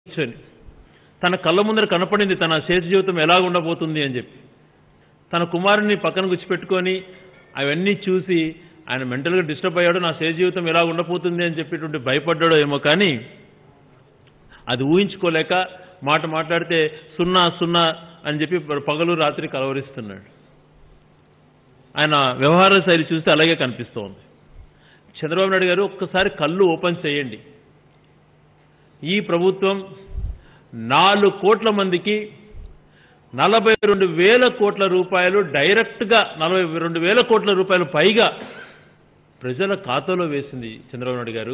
తన కళ్ళ ముందర కనపడింది తన శేష జీవితం ఎలా ఉండబోతుంది అని చెప్పి తన కుమారుని పక్కన గుచ్చిపెట్టుకొని అవన్నీ చూసి ఆయన మెంటల్గా డిస్టర్బ్ అయ్యాడు. నా శేష జీవితం ఎలా ఉండబోతుంది అని చెప్పేటువంటి భయపడ్డాడో ఏమో, కానీ అది ఊహించుకోలేక మాట్లాడితే సున్నా సున్నా అని చెప్పి పగలు రాత్రి కలవరిస్తున్నాడు. ఆయన వ్యవహార శైలి చూస్తే అలాగే కనిపిస్తోంది. చంద్రబాబు నాయుడు గారు ఒక్కసారి కళ్ళు ఓపెన్ చేయండి. ఈ ప్రభుత్వం 4 కోట్ల మందికి 42,000 కోట్ల రూపాయలు డైరెక్ట్గా 42,000 కోట్ల రూపాయలు పైగా ప్రజల ఖాతాలో వేసింది చంద్రబాబు నాయుడు గారు.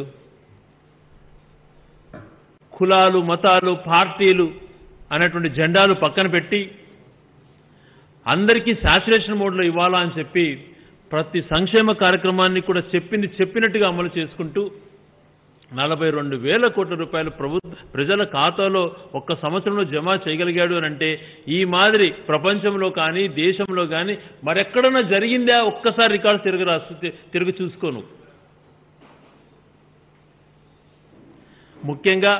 కులాలు, మతాలు, పార్టీలు అనేటువంటి జెండాలు పక్కన పెట్టి అందరికీ శాచురేషన్ మోడ్లో ఇవ్వాలా అని చెప్పి ప్రతి సంక్షేమ కార్యక్రమాన్ని కూడా చెప్పినట్టుగా అమలు చేసుకుంటూ 42,000 కోట్ల రూపాయలు ప్రజల ఖాతాలో ఒక్క సంవత్సరంలో జమ చేయగలిగాడు అని అంటే ఈ మాదిరి ప్రపంచంలో కానీ దేశంలో కానీ మరెక్కడన్నా జరిగిందా? ఒక్కసారి రికార్డు తిరిగి చూసుకోను. ముఖ్యంగా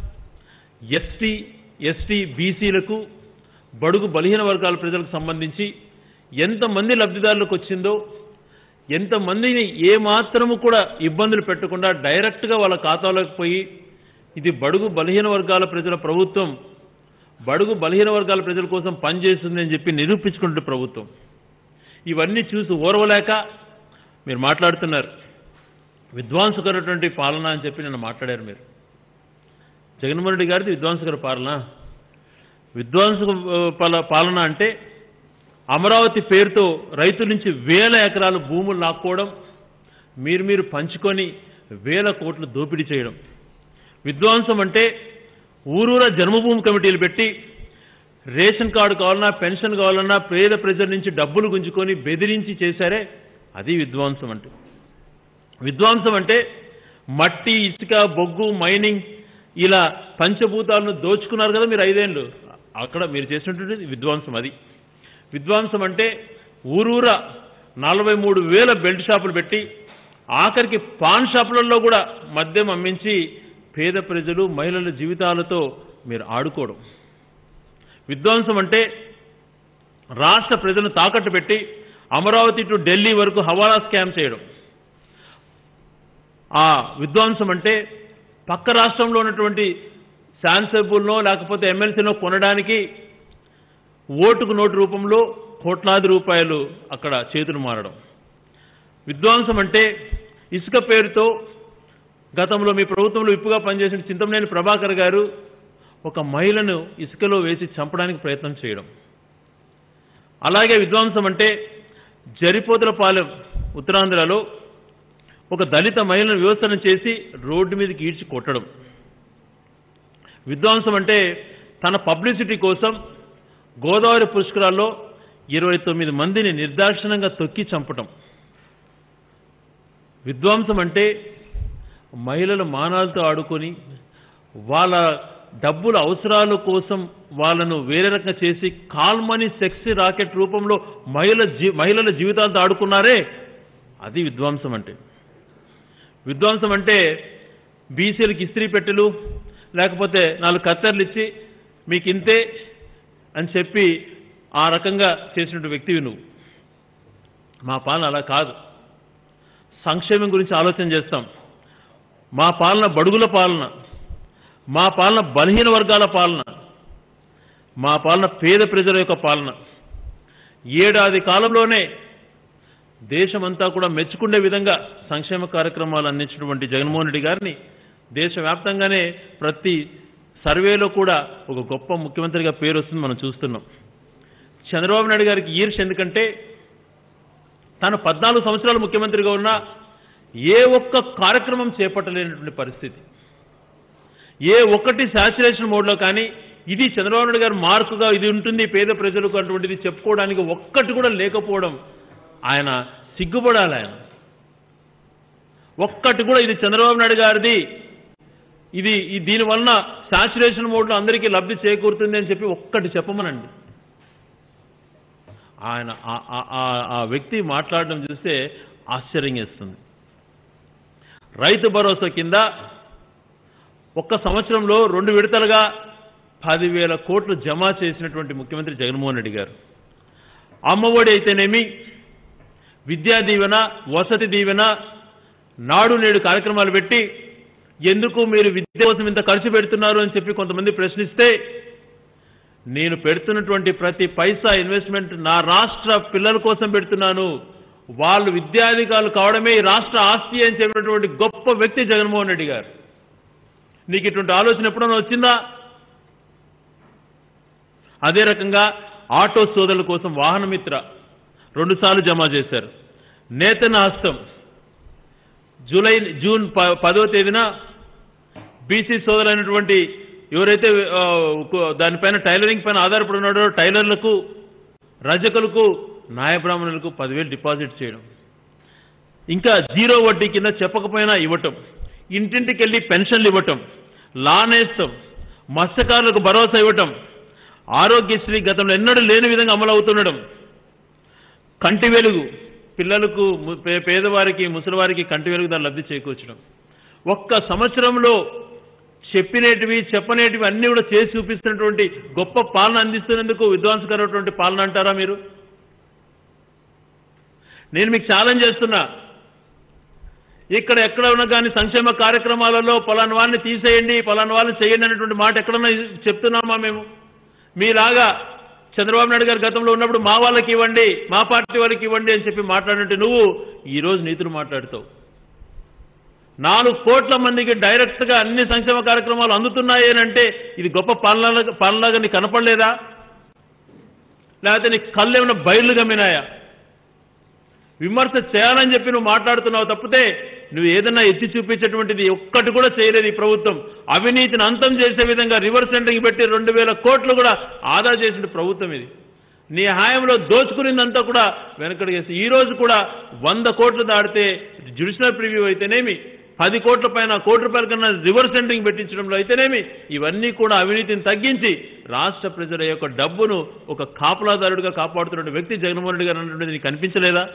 ఎస్టీ బీసీలకు బడుగు బలహీన వర్గాల ప్రజలకు సంబంధించి ఎంతమంది లబ్ధిదారులకు వచ్చిందో, ఎంతమందిని ఏమాత్రము కూడా ఇబ్బందులు పెట్టకుండా డైరెక్ట్గా వాళ్ళ ఖాతాలోకి పోయి ఇది బడుగు బలహీన వర్గాల ప్రజల ప్రభుత్వం, బడుగు బలహీన వర్గాల ప్రజల కోసం పనిచేస్తుంది అని చెప్పి నిరూపించుకుంటే ప్రభుత్వం. ఇవన్నీ చూసి ఓర్వలేక మీరు మాట్లాడుతున్నారు. విధ్వంసకరటువంటి పాలన అని చెప్పి నిన్న మాట్లాడారు మీరు. జగన్మోహన్ రెడ్డి గారిది విధ్వంసకర పాలన. విధ్వంసక పాలన అంటే అమరావతి పేరుతో రైతుల నుంచి 1000 ఎకరాలు భూములు లాక్కోవడం, మీరు పంచుకొని 1000 కోట్లు దోపిడీ చేయడం. విధ్వంసం అంటే ఊరూరా జన్మభూమి కమిటీలు పెట్టి రేషన్ కార్డు కావాలన్నా, పెన్షన్ కావాలన్నా పేద ప్రజల నుంచి డబ్బులు గుంజుకొని బెదిరించి చేశారే, అది విధ్వంసం అంటే. విధ్వంసం అంటే మట్టి, ఇసుక, బొగ్గు, మైనింగ్ ఇలా పంచభూతాలను దోచుకున్నారు కదా మీరు 5 ఏళ్ళు. అక్కడ మీరు చేసినటువంటి విధ్వంసం అది. విధ్వంసం అంటే ఊరూరా 43,000 బెల్ట్ షాపులు పెట్టి ఆఖరికి పాన్ షాపులలో కూడా మద్యం అమ్మించి పేద ప్రజలు, మహిళల జీవితాలతో మీరు ఆడుకోవడం. విధ్వంసం అంటే రాష్ట్ర ప్రజలను తాకట్టు పెట్టి అమరావతి టు ఢిల్లీ వరకు హవాలా స్కామ్ చేయడం. ఆ విధ్వంసం అంటే పక్క రాష్ట్రంలో ఉన్నటువంటి శాసనసభ్యులనో లేకపోతే ఎమ్మెల్సీనో కొనడానికి ఓటుకు నోటు రూపంలో కోట్లాది రూపాయలు అక్కడ చేతులు మారడం. విధ్వంసం అంటే ఇసుక పేరుతో గతంలో మీ ప్రభుత్వంలో విప్పుగా పనిచేసిన చింతమనేని ప్రభాకర్ గారు ఒక మహిళను ఇసుకలో వేసి చంపడానికి ప్రయత్నం చేయడం. అలాగే విధ్వంసం అంటే జరిపోతులపాలెం ఉత్తరాంధ్రలో ఒక దళిత మహిళను వివసనం చేసి రోడ్డు మీదకి ఈడ్చి కొట్టడం. విధ్వంసం అంటే తన పబ్లిసిటీ కోసం గోదావరి పుష్కరాల్లో 29 మందిని నిర్దాక్షిణ్యంగా తొక్కి చంపటం. విధ్వంసం అంటే మహిళల మానాలతో ఆడుకొని వాళ్ళ డబ్బుల అవసరాల కోసం వాళ్ళను వేరే రకంగా చేసి కాల్ మనీ సెక్సీ రాకెట్ రూపంలో మహిళల జీవితాలతో ఆడుకున్నారే, అది విధ్వంసం అంటే. విధ్వంసం అంటే బీసీలకు ఇస్త్రీ పెట్టెలు లేకపోతే 4 కత్తెర్లు ఇచ్చి మీకు ఇంతే అని చెప్పి ఆ రకంగా చేసినటువంటి వ్యక్తివి నువ్వు. మా పాలన అలా కాదు. సంక్షేమం గురించి ఆలోచన చేస్తాం. మా పాలన బడుగుల పాలన, మా పాలన బలహీన వర్గాల పాలన, మా పాలన పేద ప్రజల యొక్క పాలన. 7 ఏడాది కాలంలోనే దేశమంతా కూడా మెచ్చుకునే విధంగా సంక్షేమ కార్యక్రమాలు అందించినటువంటి జగన్మోహన్ రెడ్డి గారిని దేశవ్యాప్తంగానే ప్రతి సర్వేలో కూడా ఒక గొప్ప ముఖ్యమంత్రిగా పేరు వస్తుంది మనం చూస్తున్నాం. చంద్రబాబు నాయుడు గారికి ఈర్ష్య ఎందుకంటే తాను 14 సంవత్సరాలు ముఖ్యమంత్రిగా ఉన్నా ఏ ఒక్క కార్యక్రమం చేపట్టలేనటువంటి పరిస్థితి, ఏ ఒక్కటి శాచురేషన్ మోడ్లో కానీ ఇది చంద్రబాబు నాయుడు గారు మార్కుగా ఇది ఉంటుంది పేద ప్రజలకు అటువంటిది చెప్పుకోవడానికి ఒక్కటి కూడా లేకపోవడం ఆయన సిగ్గుపడాలి. ఆయన ఒక్కటి కూడా ఇది చంద్రబాబు నాయుడు గారిది, ఇది దీనివలన శాచురేషన్ మోడ్లో అందరికీ లబ్ధి చేకూరుతుంది అని చెప్పి ఒక్కటి చెప్పమనండి. ఆయన ఆ వ్యక్తి మాట్లాడడం చూస్తే ఆశ్చర్యం వేస్తుంది. రైతు భరోసా కింద ఒక్క సంవత్సరంలో 2 విడతలుగా 10,000 కోట్లు జమ చేసినటువంటి ముఖ్యమంత్రి జగన్మోహన్ రెడ్డి గారు. అమ్మఒడి అయితేనేమి, విద్యా దీవెన, వసతి దీవెన, నాడు నేడు కార్యక్రమాలు పెట్టి ఎందుకు మీరు విద్య కోసం ఇంత ఖర్చు పెడుతున్నారు అని చెప్పి కొంతమంది ప్రశ్నిస్తే, నేను పెడుతున్నటువంటి ప్రతి పైసా ఇన్వెస్ట్మెంట్ నా రాష్ట్ర పిల్లల కోసం పెడుతున్నాను, వాళ్ళు విద్యాధికారులు కావడమే ఈ రాష్ట్ర ఆస్తి అని చెప్పినటువంటి గొప్ప వ్యక్తి జగన్మోహన్ రెడ్డి గారు. నీకు ఇటువంటి ఆలోచన ఎప్పుడైనా వచ్చిందా? అదే రకంగా ఆటో సోదరుల కోసం వాహనమిత్ర 2 సార్లు జమ చేశారు. నేతన హస్తం జూన్ 10వ తేదీన బీసీ సోదరులైనటువంటి ఎవరైతే దానిపైన టైలరింగ్ పైన ఆధారపడి ఉన్నాడో టైలర్లకు, రజకులకు, న్యాయబ్రాహ్మణులకు 10,000 డిపాజిట్ చేయడం, ఇంకా 0 వడ్డీ కింద చెప్పకపోయినా ఇవ్వటం, ఇంటింటికి వెళ్లి పెన్షన్లు ఇవ్వటం, లానేస్తం, మత్స్యకారులకు భరోసా ఇవ్వటం, ఆరోగ్యశ్రీ గతంలో ఎన్నడూ లేని విధంగా అమలు అవుతుండడం, కంటి వెలుగు పిల్లలకు, పేదవారికి, ముసలివారికి కంటి వెలుగు దాని లబ్ధి చేకూర్చడం. ఒక్క సంవత్సరంలో చెప్పినేటివి చెప్పనేటివి అన్ని కూడా చేసి చూపిస్తున్నటువంటి గొప్ప పాలన అందిస్తున్నందుకు విధ్వంసకరమైనటువంటి పాలన అంటారా మీరు? నేను మీకు ఛాలెంజ్ చేస్తున్నా, ఇక్కడ ఎక్కడ ఉన్నా కానీ సంక్షేమ కార్యక్రమాలలో పలానా వాళ్ళని తీసేయండి, పలానా వాళ్ళని చేయండి అనేటువంటి మాట ఎక్కడన్నా చెప్తున్నామా మేము? మీలాగా చంద్రబాబు నాయుడు గారు గతంలో ఉన్నప్పుడు మా వాళ్ళకి ఇవ్వండి, మా పార్టీ వాళ్ళకి ఇవ్వండి అని చెప్పి మాట్లాడినట్టు నువ్వు ఈరోజు నీతులు మాట్లాడుతావు. 4 కోట్ల మందికి డైరెక్ట్ గా అన్ని సంక్షేమ కార్యక్రమాలు అందుతున్నాయి అంటే ఇది గొప్ప పాలనలాగా నీకు కనపడలేదా? లేకపోతే నీ కళ్ళు ఏమైనా బయలు గమ్మినాయా? విమర్శ చేయాలని చెప్పి నువ్వు మాట్లాడుతున్నావు తప్పితే నువ్వు ఏదన్నా ఎత్తి చూపించేటువంటిది ఒక్కటి కూడా చేయలేదు ఈ ప్రభుత్వం. అవినీతిని అంతం చేసే విధంగా రివర్స్ టెండరింగ్ పెట్టి 2,000 కోట్లు కూడా ఆదా చేసిన ప్రభుత్వం ఇది. నీ హాయంలో దోచుకునిందంతా కూడా వెనకడిగేసి ఈ రోజు కూడా 100 కోట్లు దాటితే జ్యుడిషియల్ ప్రివ్యూ అయితేనేమి, 10 కోట్ల పైన ₹1 కోటి కన్నా రివర్స్ టెండరింగ్ పెట్టించడంలో అయితేనేమి, ఇవన్నీ కూడా అవినీతిని తగ్గించి రాష్ట్ర ప్రజల యొక్క డబ్బును ఒక కాపలాదారుడిగా కాపాడుతున్న వ్యక్తి జగన్మోహన్ రెడ్డి గారు అన్నటువంటిది నీకు కనిపించలేదా?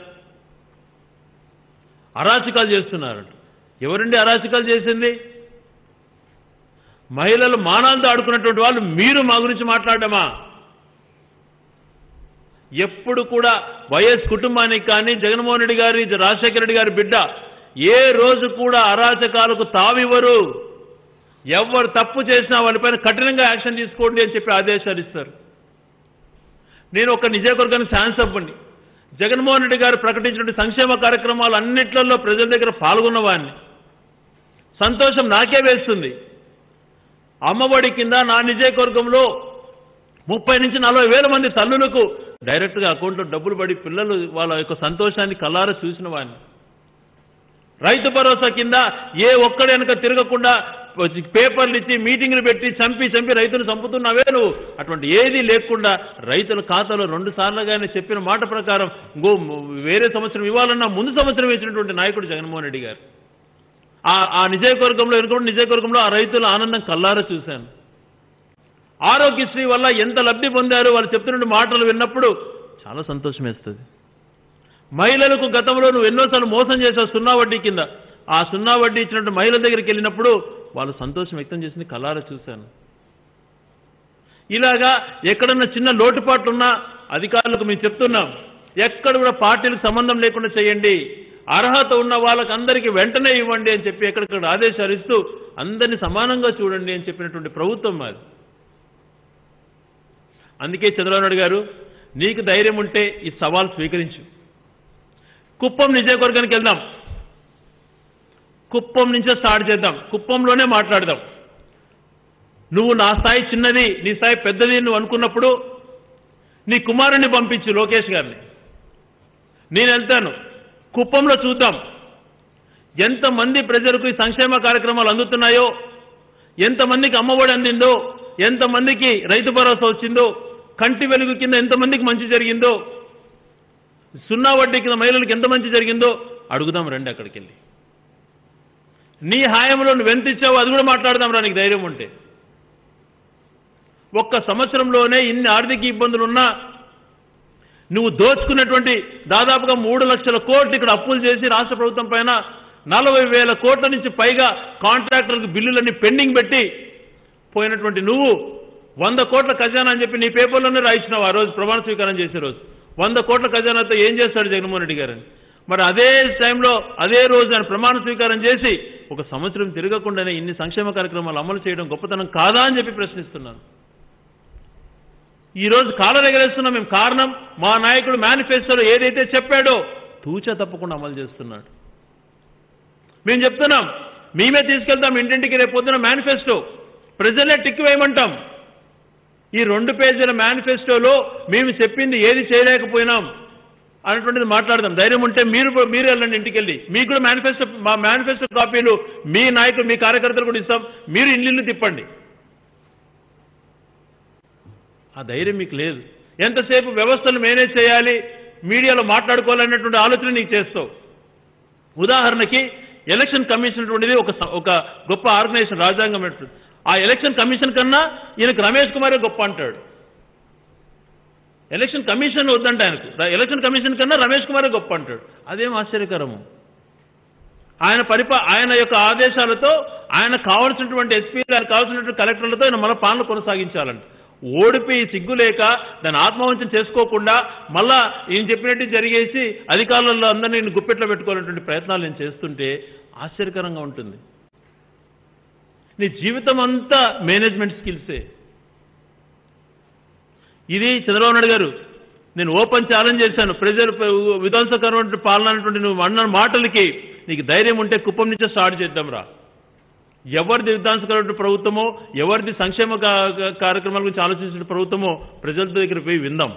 అరాచకాలు చేస్తున్నారు. ఎవరండి అరాచకాలు చేసింది? మహిళలు మానాలతో ఆడుకున్నటువంటి వాళ్ళు మీరు మా గురించి మాట్లాడమా? ఎప్పుడు కూడా వైఎస్ కుటుంబానికి కానీ జగన్మోహన్ రెడ్డి గారి, రాజశేఖర రెడ్డి గారి బిడ్డ ఏ రోజు కూడా అరాచకాలకు తావివ్వరు. ఎవరు తప్పు చేసినా వాళ్ళపైన కఠినంగా యాక్షన్ తీసుకోండి అని చెప్పి ఆదేశాలు ఇస్తారు. నేను ఒక నియోజకవర్గానికి ఛాన్స్ ఇవ్వండి. జగన్మోహన్ రెడ్డి గారు ప్రకటించిన సంక్షేమ కార్యక్రమాలు అన్నిట్లలో ప్రజల దగ్గర పాల్గొన్నవాడిని. సంతోషం నాకే వేస్తుంది. అమ్మఒడి కింద నా నియోజకవర్గంలో 30 నుంచి 40 వేల మంది తల్లులకు డైరెక్ట్ గా అకౌంట్లో డబ్బులు పడి పిల్లలు వాళ్ళ యొక్క సంతోషాన్ని కళ్ళారా చూసిన వాడిని. రైతు భరోసా కింద ఏ ఒక్కడి వెనక తిరగకుండా పేపర్లు ఇచ్చి మీటింగ్లు పెట్టి చంపి రైతులు చంపుతున్నావే నువ్వు. అటువంటి ఏదీ లేకుండా రైతుల ఖాతాలో 2 సార్లుగానే చెప్పిన మాట ప్రకారం వేరే సంవత్సరం ఇవ్వాలన్నా ముందు సంవత్సరం ఇచ్చినటువంటి నాయకుడు జగన్మోహన్ రెడ్డి గారు. ఆ నియోజకవర్గంలో ఆ రైతుల ఆనందం కల్లారా చూశాను. ఆరోగ్యశ్రీ వల్ల ఎంత లబ్ధి పొందారో వాళ్ళు చెప్తున్న మాటలు విన్నప్పుడు చాలా సంతోషం వేస్తుంది. మహిళలకు గతంలో నువ్వు ఎన్నోసార్లు మోసం చేసావు 0 వడ్డీ కింద. ఆ 0 వడ్డీ ఇచ్చినట్టు మహిళల దగ్గరికి వెళ్ళినప్పుడు వాళ్ళు సంతోషం వ్యక్తం చేసింది కళ్ళారా చూశాను. ఇలాగా ఎక్కడన్నా చిన్న లోటుపాట్లున్నా అధికారులకు మేము చెప్తున్నాం, ఎక్కడ కూడా పార్టీలకు సంబంధం లేకుండా చేయండి, అర్హత ఉన్న వాళ్ళకి అందరికీ వెంటనే ఇవ్వండి అని చెప్పి ఎక్కడిక్కడ ఆదేశాలు ఇస్తూ అందరినీ సమానంగా చూడండి అని చెప్పినటువంటి ప్రభుత్వం మాది. అందుకే చంద్రబాబు నాయుడు గారు, నీకు ధైర్యం ఉంటే ఈ సవాల్ స్వీకరించు. కుప్పం నియోజకవర్గానికి వెళ్దాం. కుప్పం నుంచే స్టార్ట్ చేద్దాం. కుప్పంలోనే మాట్లాడదాం. నువ్వు నా స్థాయి చిన్నది, నీ స్థాయి పెద్దది నువ్వు అనుకున్నప్పుడు నీ కుమారుణ్ణి పంపించు, లోకేష్ గారిని. నేను వెళ్తాను. కుప్పంలో చూద్దాం ఎంతమంది ప్రజలకు ఈ సంక్షేమ కార్యక్రమాలు అందుతున్నాయో, ఎంతమందికి అమ్మఒడి అందిందో, ఎంతమందికి రైతు భరోసా వచ్చిందో, కంటి వెలుగు కింద ఎంతమందికి మంచి జరిగిందో, 0 వడ్డీ కింద మహిళలకు ఎంత మంచి జరిగిందో అడుగుదాం రండి. అక్కడికి వెళ్ళి నీ హాయంలో నువ్వు ఎంత ఇచ్చావో అది కూడా మాట్లాడదాం రా, నీకు ధైర్యం ఉంటే. ఒక్క సంవత్సరంలోనే ఇన్ని ఆర్థిక ఇబ్బందులున్నా నువ్వు దోచుకున్నటువంటి దాదాపుగా 3 లక్షల కోట్లు ఇక్కడ అప్పులు చేసి రాష్ట్ర ప్రభుత్వం పైన 40,000 కోట్ల నుంచి పైగా కాంట్రాక్టర్లకు బిల్లులన్నీ పెండింగ్ పెట్టి పోయినటువంటి నువ్వు 100 కోట్ల ఖజానా అని చెప్పి నీ పేపర్లోనే రాయించినావు. ఆ రోజు ప్రమాణ స్వీకారం చేసే రోజు 100 కోట్ల ఖజానాతో ఏం చేస్తాడు జగన్మోహన్ రెడ్డి గారని. మరి అదే టైంలో అదే రోజు ఆయన ప్రమాణ స్వీకారం చేసి 1 సంవత్సరం తిరగకుండానే ఇన్ని సంక్షేమ కార్యక్రమాలు అమలు చేయడం గొప్పతనం కాదా అని చెప్పి ప్రశ్నిస్తున్నాను. ఈ రోజు కాలం ఎగరేస్తున్నాం మేము. కారణం మా నాయకుడు మేనిఫెస్టోలో ఏదైతే చెప్పాడో తూచా తప్పకుండా అమలు చేస్తున్నాడు. మేము చెప్తున్నాం, మేమే తీసుకెళ్తాం ఇంటింటికి రేపు పొద్దున మేనిఫెస్టో, ప్రజలే టిక్ వేయమంటాం. ఈ 2 పేజీల మేనిఫెస్టోలో మేము చెప్పింది ఏది చేయలేకపోయినాం అన్నటువంటిది మాట్లాడదాం. ధైర్యం ఉంటే మీరు వెళ్ళండి ఇంటికి వెళ్ళి. మీకు కూడా మా మేనిఫెస్టో కాపీలు మీ నాయకులు మీ కార్యకర్తలు కూడా ఇస్తాం. మీరు ఇల్లు తిప్పండి. ఆ ధైర్యం మీకు లేదు. ఎంతసేపు వ్యవస్థలు మేనేజ్ చేయాలి, మీడియాలో మాట్లాడుకోవాలనేటువంటి ఆలోచన నీకు చేస్తావు. ఉదాహరణకి ఎలక్షన్ కమిషన్ అనేటువంటిది ఒక గొప్ప ఆర్గనైజేషన్, రాజ్యాంగం. ఆ ఎలక్షన్ కమిషన్ కన్నా ఈయనకు రమేష్ కుమారే గొప్ప అంటాడు. ఎలక్షన్ కమిషన్ వద్దంటే ఆయనకు ఎలక్షన్ కమిషన్ కన్నా రమేష్ కుమారే గొప్ప అంటాడు. అదేం ఆశ్చర్యకరము. ఆయన యొక్క ఆదేశాలతో ఆయన కావాల్సినటువంటి ఎస్పీలు, ఆయన కావాల్సినటువంటి కలెక్టర్లతో ఆయన మన పాలన కొనసాగించాలంట. ఓడిపోయి సిగ్గులేక దాన్ని ఆత్మవంచన చేసుకోకుండా మళ్ళా ఈయన చెప్పినట్టు జరిగేసి అధికారులలో అందరినీ నేను గుప్పెట్లో పెట్టుకోవాలనేటువంటి ప్రయత్నాలు నేను చేస్తుంటే ఆశ్చర్యకరంగా ఉంటుంది. నీ జీవితం అంతా మేనేజ్మెంట్ స్కిల్సే. ఇది చంద్రబాబు నాయుడు గారు, నేను ఓపెన్ ఛాలెంజ్ చేశాను. ప్రజలు విధ్వంసకరమైన పాలన అనేటువంటి నువ్వు అన్న మాటలకి నీకు ధైర్యం ఉంటే కుప్పం నుంచే స్టార్ట్ చేద్దాం రా. ఎవరిది విధ్వంసకరమైన ప్రభుత్వమో, ఎవరిది సంక్షేమ కార్యక్రమాల గురించి ఆలోచించిన ప్రభుత్వమో ప్రజల దగ్గర పోయి విందాం.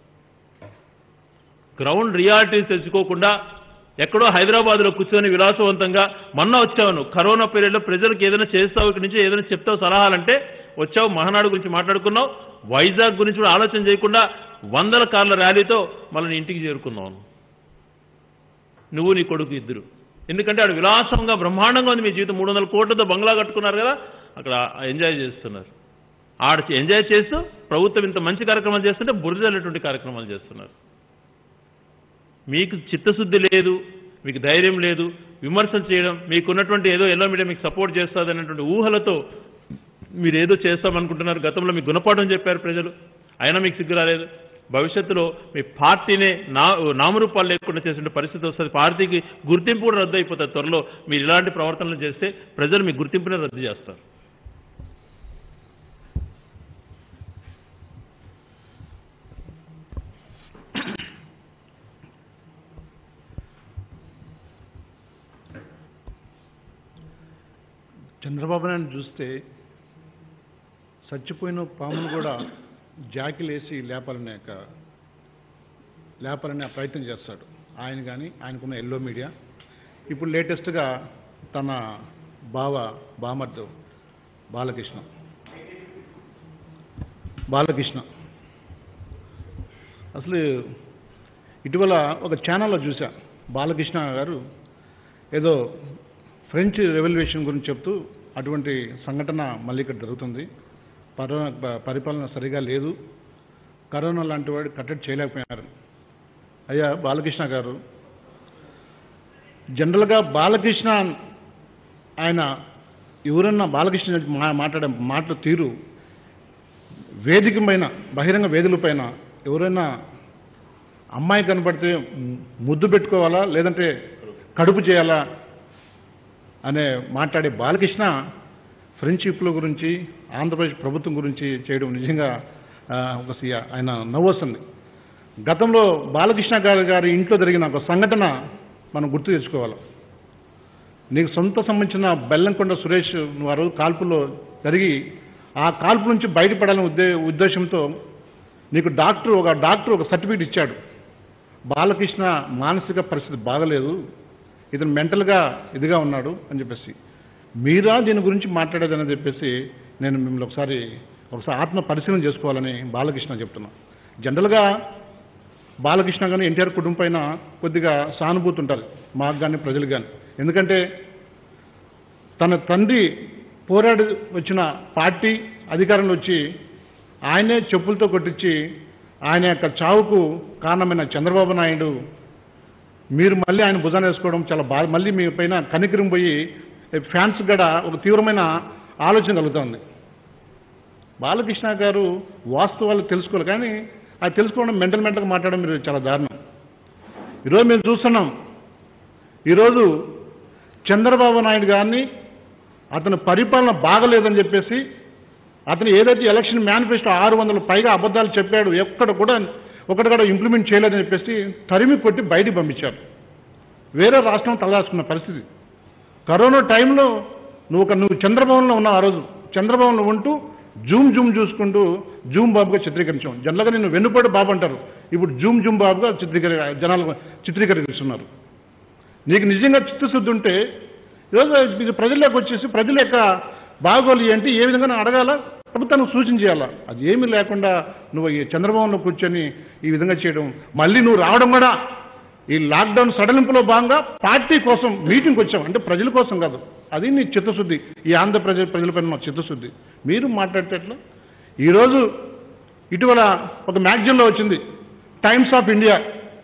గ్రౌండ్ రియాలిటీస్ తెలుసుకోకుండా ఎక్కడో హైదరాబాద్లో కూర్చొని విలాసవంతంగా మొన్న వచ్చావు. కరోనా పీరియడ్లో ప్రజలకు ఏదైనా చేస్తావు, ఇక్కడి నుంచి ఏదైనా చెప్తావు సలహాలంటే వచ్చావు. మహానాడు గురించి మాట్లాడుకున్నావు. వైజాగ్ గురించి కూడా ఆలోచన చేయకుండా 100 కార్ల ర్యాలీతో మళ్ళీ ఇంటికి చేరుకున్నావు నువ్వు నీ కొడుకు ఇద్దరు. ఎందుకంటే ఆడు విలాసంగా బ్రహ్మాండంగా ఉంది మీ జీవితం. 300 కోట్లతో బంగ్లా కట్టుకున్నారు కదా, అక్కడ ఎంజాయ్ చేస్తున్నారు. ఆడ ఎంజాయ్ చేస్తూ ప్రభుత్వం ఇంత మంచి కార్యక్రమాలు చేస్తుంటే బురదలేటువంటి కార్యక్రమాలు చేస్తున్నారు. మీకు చిత్తశుద్ధి లేదు, మీకు ధైర్యం లేదు, విమర్శలు చేయడం, మీకున్నటువంటి ఏదో ఎల్లో మీడియా మీకు సపోర్ట్ చేస్తుంది అనేటువంటి ఊహలతో మీరు ఏదో చేస్తామనుకుంటున్నారు. గతంలో మీకు గుణపాఠం చెప్పారు ప్రజలు, అయినా మీకు సిగ్గు రాలేదు. భవిష్యత్తులో మీ పార్టీనే నామరూపాలు లేకుండా చేసే పరిస్థితి వస్తుంది. పార్టీకి గుర్తింపు కూడా రద్దు అయిపోతుంది త్వరలో. మీరు ఇలాంటి ప్రవర్తనలు చేస్తే ప్రజలు మీ గుర్తింపునే రద్దు చేస్తారు. చంద్రబాబు నాయుడు చూస్తే చచ్చిపోయిన పామును కూడా జాకిలేసి లేపాలనే ప్రయత్నం చేస్తాడు ఆయన. కానీ ఆయనకున్న ఎల్లో మీడియా ఇప్పుడు లేటెస్ట్గా తన బామర్దు బాలకృష్ణ అసలు ఇటీవల ఒక ఛానల్లో చూసా. బాలకృష్ణ గారు ఏదో ఫ్రెంచ్ రెవల్యూషన్ గురించి చెప్తూ అటువంటి సంఘటన మళ్ళీ ఇక్కడ జరుగుతుంది, పరిపాలన సరిగా లేదు, కరోనా లాంటి వాడు కట్టడి చేయలేకపోయారు. అయ్యా బాలకృష్ణ గారు, జనరల్గా బాలకృష్ణ ఆయన ఎవరన్నా బాలకృష్ణ మాట్లాడే మాటల తీరు వేదిక పైన, బహిరంగ వేదికల పైన ఎవరైనా అమ్మాయి కనపడితే ముద్దు పెట్టుకోవాలా లేదంటే కడుపు చేయాలా అనే మాట్లాడే బాలకృష్ణ ఫ్రెంచ్ విప్లవం గురించి, ఆంధ్రప్రదేశ్ ప్రభుత్వం గురించి చేయడం నిజంగా ఆయన నవ్వొస్తుంది. గతంలో బాలకృష్ణ గారి ఇంట్లో జరిగిన ఒక సంఘటన మనం గుర్తు తెచ్చుకోవాలి. నీకు సొంత సంబంధించిన బెల్లంకొండ సురేష్ వారు కాల్పులో జరిగి ఆ కాల్పు నుంచి బయటపడాలనే ఉద్దేశంతో నీకు ఒక డాక్టర్ ఒక సర్టిఫికేట్ ఇచ్చాడు. బాలకృష్ణ మానసిక పరిస్థితి బాగలేదు, ఇతను మెంటల్గా ఇదిగా ఉన్నాడు అని చెప్పేసి. మీరా దీని గురించి మాట్లాడేదని చెప్పేసి నేను మిమ్మల్ని ఒకసారి ఆత్మ పరిశీలన చేసుకోవాలని బాలకృష్ణ చెప్తున్నా. జనరల్గా బాలకృష్ణ కానీ ఎన్టీఆర్ కుటుంబం పైన కొద్దిగా సానుభూతి ఉంటుంది మాకు కానీ ప్రజలకు కానీ. ఎందుకంటే తన తండ్రి పోరాడి వచ్చిన పార్టీ అధికారంలో వచ్చి ఆయనే చెప్పులతో కొట్టించి ఆయన యొక్క చావుకు కారణమైన చంద్రబాబు నాయుడు మీరు మళ్ళీ ఆయన భుజాన్ని వేసుకోవడం చాలా బాధ. మళ్ళీ మీ పైన కనికరం పోయి ఫ్యాన్స్ కూడా ఒక తీవ్రమైన ఆలోచన కలుగుతుంది. బాలకృష్ణ గారు వాస్తవాలు తెలుసుకోవాలి, కానీ అది తెలుసుకోవడం మెంటల్గా మాట్లాడడం మీరు చాలా దారుణం. ఈరోజు మేము చూస్తున్నాం, ఈరోజు చంద్రబాబు నాయుడు గారిని అతని పరిపాలన బాగలేదని చెప్పేసి అతను ఏదైతే ఎలక్షన్ మేనిఫెస్టో 600 పైగా అబద్ధాలు చెప్పాడు, ఒకటి కూడా ఇంప్లిమెంట్ చేయలేదని చెప్పేసి తరిమి కొట్టి బయటికి పంపించారు. వేరే రాష్ట్రం తలదాచుకున్న పరిస్థితి. కరోనా టైంలో నువ్వు చంద్రబాబులో ఉన్నావు. ఆ రోజు చంద్రబాబులో ఉంటూ జూమ్ చూసుకుంటూ జూమ్ బాబుగా చిత్రీకరించాం. జనరల్గా నేను వెన్నుపోటు బాబు అంటారు, ఇప్పుడు జూమ్ బాబుగా జనాలు చిత్రీకరిస్తున్నారు. నీకు నిజంగా చిత్తశుద్ధి ఉంటే ఈరోజు ప్రజల్లోకి వచ్చేసి ప్రజల యొక్క బాగోలు ఏంటి ఏ విధంగా అడగాల, ప్రభుత్వానికి సూచన చేయాలా. అది ఏమీ లేకుండా నువ్వు ఈ చంద్రబాబులో కూర్చొని ఈ విధంగా చేయడం, మళ్ళీ నువ్వు రావడం కూడా ఈ లాక్డౌన్ సడలింపులో భాగంగా పార్టీ కోసం మీటింగ్కి వచ్చాం, అంటే ప్రజల కోసం కాదు. అది నీ చిత్తశుద్ధి, ఈ ప్రజలపైన మా చిత్తశుద్ధి. మీరు మాట్లాడేటట్లు ఈరోజు ఇటీవల ఒక మ్యాగజైన్లో వచ్చింది, టైమ్స్ ఆఫ్ ఇండియా,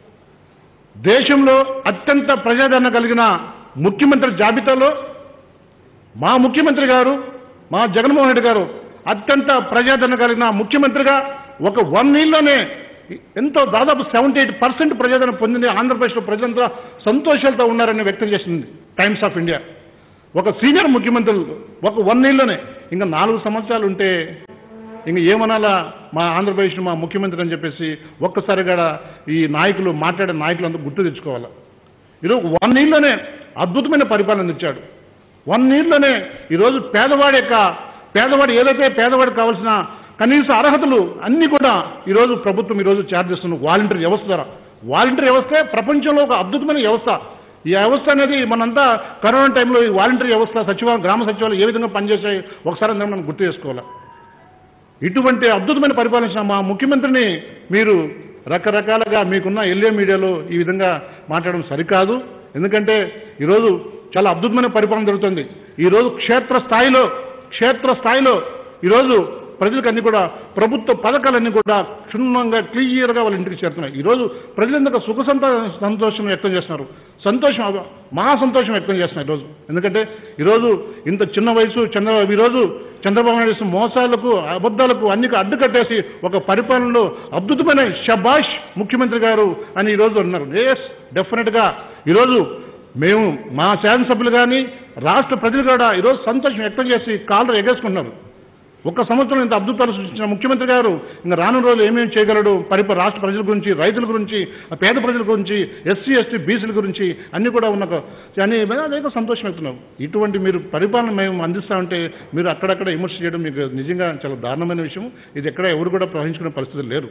దేశంలో అత్యంత ప్రజాదరణ కలిగిన ముఖ్యమంత్రి జాబితాలో మా ముఖ్యమంత్రి గారు, మా జగన్మోహన్ రెడ్డి గారు అత్యంత ప్రజాదరణ కలిగిన ముఖ్యమంత్రిగా ఒక 1 yearలోనే ఎంతో దాదాపు 78% ప్రజాదరణ పొందింది. ఆంధ్రప్రదేశ్లో ప్రజలంతా సంతోషాలతో ఉన్నారని వ్యక్తం చేసింది టైమ్స్ ఆఫ్ ఇండియా. ఒక సీనియర్ ముఖ్యమంత్రులు ఒక 1 yearలోనే. ఇంకా 4 సంవత్సరాలు ఉంటే ఇంక ఏమనాలా మా ఆంధ్రప్రదేశ్ మా ముఖ్యమంత్రి అని చెప్పేసి ఒక్కసారిగా ఈ మాట్లాడే నాయకులు అంతా గుర్తు తెచ్చుకోవాలి. ఈరోజు 1 yearలోనే అద్భుతమైన పరిపాలన ఇచ్చాడు. 1 yearలోనే ఈరోజు పేదవాడు ఏదైతే పేదవాడికి కావాల్సిన కనీస అర్హతలు అన్ని కూడా ఈరోజు ప్రభుత్వం చేర్చేస్తున్న వాలంటీర్ వ్యవస్థ ద్వారా. వాలంటీర్ వ్యవస్థే ప్రపంచంలో ఒక అద్భుతమైన వ్యవస్థ. ఈ వ్యవస్థ అనేది మనంతా కరోనా టైంలో ఈ వాలంటీర్ వ్యవస్థ గ్రామ సచివాలయం ఏ విధంగా పనిచేసాయి ఒకసారి మనం గుర్తు చేసుకోవాలి. ఇటువంటి అద్భుతమైన పరిపాలన మా ముఖ్యమంత్రిని మీరు రకరకాలుగా మీకున్న ఎల్ఏ మీడియాలో ఈ విధంగా మాట్లాడడం సరికాదు. ఎందుకంటే ఈరోజు చాలా అద్భుతమైన పరిపాలన జరుగుతుంది. ఈరోజు క్షేత్రస్థాయిలో ఈరోజు ప్రజలకు అన్ని కూడా ప్రభుత్వ పథకాలన్నీ కూడా క్షుణ్ణంగా క్లియర్గా వాళ్ళ ఇంటికి చేరుతున్నాయి. ఈరోజు ప్రజలందరూ సంతోషం వ్యక్తం చేస్తున్నారు, మహా సంతోషం వ్యక్తం చేస్తున్నారు ఈరోజు. ఎందుకంటే ఈరోజు ఇంత చిన్న వయసు ఈరోజు చంద్రబాబు నాయుడు మోసాలకు అబద్ధాలకు అన్ని అడ్డుకట్టేసి ఒక పరిపాలనలో అద్భుతమైన షబాష్ ముఖ్యమంత్రి గారు అని ఈరోజు అన్నారు. డెఫినెట్గా ఈరోజు మేము మా శాసనసభ్యులు కానీ రాష్ట్ర ప్రజలు కూడా ఈరోజు సంతోషం వ్యక్తం చేసి కాళ్ళు ఎగేసుకుంటున్నారు. 1 సంవత్సరం ఇంత అద్భుతాలు సృష్టించిన ముఖ్యమంత్రి గారు ఇంకా రానున్న రోజులు ఏమేమి చేయగలడు, రాష్ట్ర ప్రజల గురించి, రైతుల గురించి, పేద ప్రజల గురించి, ఎస్సీ ఎస్టీ బీసీల గురించి అన్ని కూడా అనేక సంతోషం వ్యక్తున్నాం. ఇటువంటి మీరు పరిపాలన మేము అందిస్తామంటే మీరు అక్కడక్కడ విమర్శ చేయడం మీకు నిజంగా చాలా దారుణమైన విషయం. ఇది ఎక్కడ ఎవరు కూడా ప్రవహించుకునే పరిస్థితులు లేరు.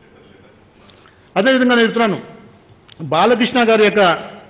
అదేవిధంగా నేను చెప్తున్నాను, బాలకృష్ణ గారి యొక్క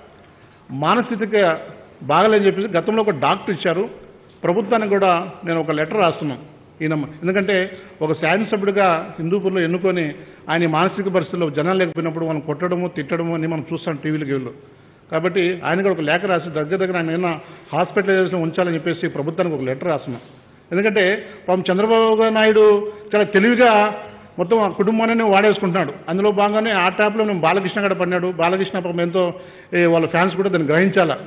మానసిక బాగలేని చెప్పేసి గతంలో ఒక డాక్టర్ ఇచ్చారు. ప్రభుత్వానికి కూడా నేను ఒక లెటర్ రాస్తున్నాను. ఎందుకంటే ఒక శాసనసభ్యుడిగా హిందూపూర్లో ఎన్నుకొని ఆయన మానసిక పరిస్థితుల్లో జనాలు లేకపోయినప్పుడు మనం కొట్టడము తిట్టడము అని మనం చూస్తాం టీవీలో. కాబట్టి ఆయన కూడా ఒక లేఖ రాసి దగ్గర ఆయన ఏమైనా హాస్పిటలైజేషన్ ఉంచాలని చెప్పేసి ప్రభుత్వానికి ఒక లెటర్ రాస్తున్నాం. ఎందుకంటే పాపం చంద్రబాబు నాయుడు చాలా తెలివిగా మొత్తం ఆ కుటుంబాన్ని వాడేసుకుంటున్నాడు. అందులో భాగంగానే ఆ ట్యాప్లో మేము బాలకృష్ణ కూడా పడినాడు. బాలకృష్ణ పాపం ఎంతో వాళ్ళ ఫ్యాన్స్ కూడా దాన్ని గ్రహించాలా.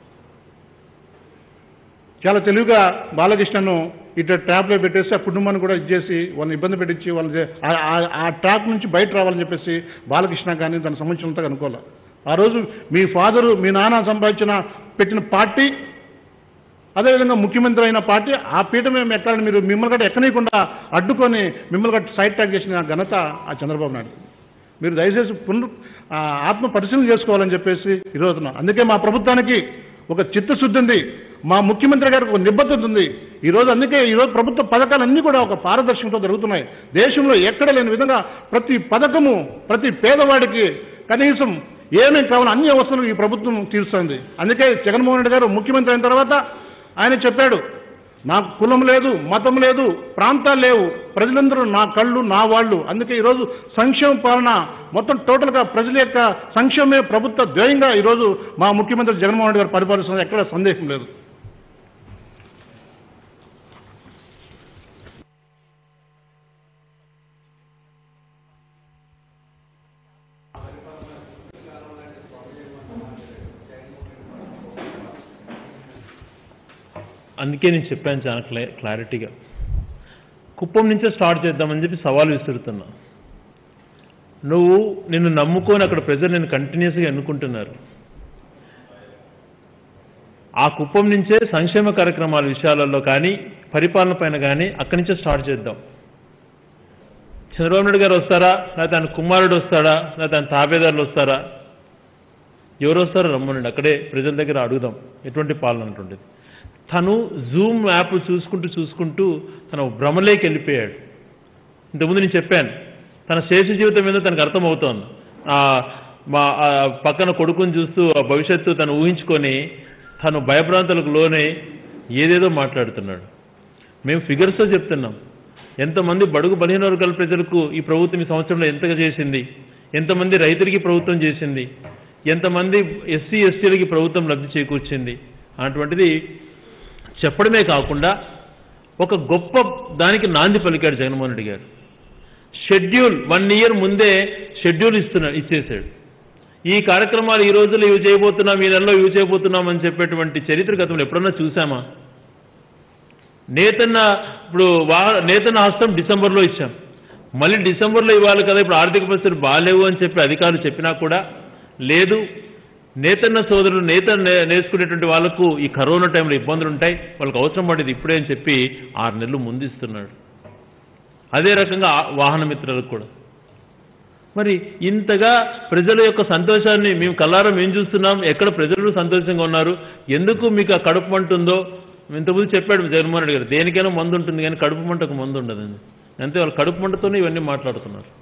చాలా తెలివిగా బాలకృష్ణను ఇట్లా ట్రాప్లో పెట్టేసి ఆ కుటుంబాన్ని కూడా ఇచ్చేసి వాళ్ళని ఇబ్బంది పెట్టించి ఆ ట్రాప్ నుంచి బయట రావాలని చెప్పేసి బాలకృష్ణ కానీ దానికి సంబంధించినంతగా అనుకోవాలి. ఆ రోజు మీ ఫాదరు మీ నాన్న పెట్టిన పార్టీ, అదేవిధంగా ముఖ్యమంత్రి అయిన పార్టీ, ఆ పీఠ మేము ఎక్కాలని మీరు మిమ్మల్ని గట్ట ఎక్కనీయకుండా అడ్డుకొని మిమ్మల్ని గట్ట సైడ్ ట్రాక్ చేసిన ఘనత ఆ చంద్రబాబు నాయుడు. మీరు దయచేసి ఆత్మ పరిశీలన చేసుకోవాలని చెప్పేసి ఈరోజున. అందుకే మా ప్రభుత్వానికి ఒక చిత్తశుద్ధి ఉంది, మా ముఖ్యమంత్రి గారికి ఒక నిబద్ధత ఉంది. అందుకే ఈరోజు ప్రభుత్వ పథకాలన్నీ కూడా ఒక పారదర్శకంతో జరుగుతున్నాయి. దేశంలో ఎక్కడ లేని విధంగా ప్రతి పథకము ప్రతి పేదవాడికి కనీసం ఏమేమి కావాలో అన్ని అవసరాలు ఈ ప్రభుత్వం తీరుస్తుంది. అందుకే జగన్మోహన్ రెడ్డి గారు ముఖ్యమంత్రి అయిన తర్వాత ఆయన చెప్పాడు, నాకు కులం లేదు, మతం లేదు, ప్రాంతాలు లేవు, ప్రజలందరూ నా కళ్ళు నా వాళ్ళు. అందుకే ఈరోజు సంక్షేమ పాలన మొత్తం టోటల్గా ప్రజల యొక్క సంక్షేమమే ప్రభుత్వ ధ్యేయంగా ఈరోజు మా ముఖ్యమంత్రి జగన్మోహన్ రెడ్డి గారు పరిపాలిస్తున్నారు. ఎక్కడ సందేహం లేదు. అందుకే నేను చెప్పాను చాలా క్లారిటీగా, కుప్పం నుంచే స్టార్ట్ చేద్దామని చెప్పి సవాల్ విసురుతున్నా. నిన్ను నమ్ముకొని అక్కడ ప్రజలు నేను కంటిన్యూస్గా ఎన్నుకుంటున్నారు. ఆ కుప్పం నుంచే సంక్షేమ కార్యక్రమాల విషయాలలో కానీ పరిపాలన పైన కానీ అక్కడి నుంచే స్టార్ట్ చేద్దాం. చంద్రబాబు నాయుడు గారు వస్తారా, లేకపోతే ఆయన కుమారుడు వస్తాడా, లేకపోతే ఆయన తాబేదారులు వస్తారా, ఎవరు వస్తారో రమ్మనండి, అక్కడే ప్రజల దగ్గర అడుగుదాం ఎటువంటి పాలన అంటుండేది. తను జూమ్ యాప్ చూసుకుంటూ తన భ్రమలోకి వెళ్ళిపోయాడు. ఇంతకుముందు నేను చెప్పాను, తన శేష జీవితం మీద తనకు అర్థమవుతోంది. మా పక్కన కొడుకుని చూస్తూ ఆ భవిష్యత్తు తను ఊహించుకొని తను భయభ్రాంతులకు లోనే ఏదేదో మాట్లాడుతున్నాడు. మేము ఫిగర్స్తో చెప్తున్నాం, ఎంతమంది బడుగు బలహీన వర్గాల ప్రజలకు ఈ ప్రభుత్వం ఈ సంవత్సరంలో ఎంతగా చేసింది, ఎంతమంది రైతులకి ప్రభుత్వం చేసింది, ఎంతమంది ఎస్సీ ఎస్టీలకి ప్రభుత్వం లబ్ధి చేకూర్చింది అటువంటిది చెప్పడమే కాకుండా ఒక గొప్ప దానికి నాంది పలికాడు జగన్మోహన్ రెడ్డి గారు. షెడ్యూల్ 1 year ముందే షెడ్యూల్ ఇచ్చేశాడు. ఈ కార్యక్రమాలు ఈ రోజుల్లో ఇవి చేయబోతున్నాం, ఈ నెలలో ఇవి చేయబోతున్నాం అని చెప్పేటువంటి చరిత్ర గతంలో ఎప్పుడన్నా చూసామా? నేతన్న హస్తం డిసెంబర్లో ఇచ్చాం, మళ్ళీ డిసెంబర్లో ఇవ్వాలి కదా, ఇప్పుడు ఆర్థిక పరిస్థితులు బాగాలేవు అని చెప్పి అధికారులు చెప్పినా కూడా లేదు. నేతన్న సోదరులు నేర్చుకునేటువంటి వాళ్లకు ఈ కరోనా టైంలో ఇబ్బందులు ఉంటాయి, వాళ్ళకి అవసరం పడేది ఇప్పుడే అని చెప్పి 6 నెలలు ముందిస్తున్నాడు. అదే రకంగా వాహన మిత్రులకు కూడా. మరి ఇంతగా ప్రజల యొక్క సంతోషాన్ని మేము కళ్ళారా మేము చూస్తున్నాం, ఎక్కడ ప్రజలు సంతోషంగా ఉన్నారు, ఎందుకు మీకు ఆ కడుపు మంట ఉందో ఇంతకుముందు చెప్పాడు జగన్మోహన్ రెడ్డి గారు, దేనికైనా మందు ఉంటుంది కానీ కడుపు మంటకు మందు ఉండదండి. అంతే, వాళ్ళు కడుపు మంటతోనే ఇవన్నీ మాట్లాడుతున్నారు.